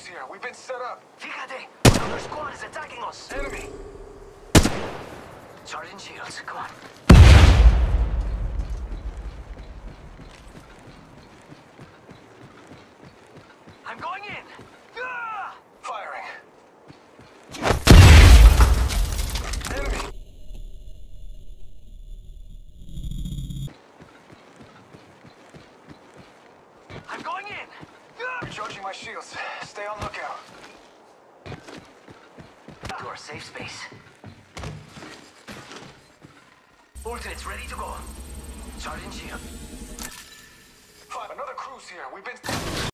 crews here. We've been set up. Fíjate! Another squad is attacking us! Enemy! Charging shields, come on. I'm going in! Ah! Firing. Enemy! I'm going in! Ah! Recharging my shields. Stay on lookout. To our safe space. Ultimate's ready to go. Charging shield. Another crew's here. We've been...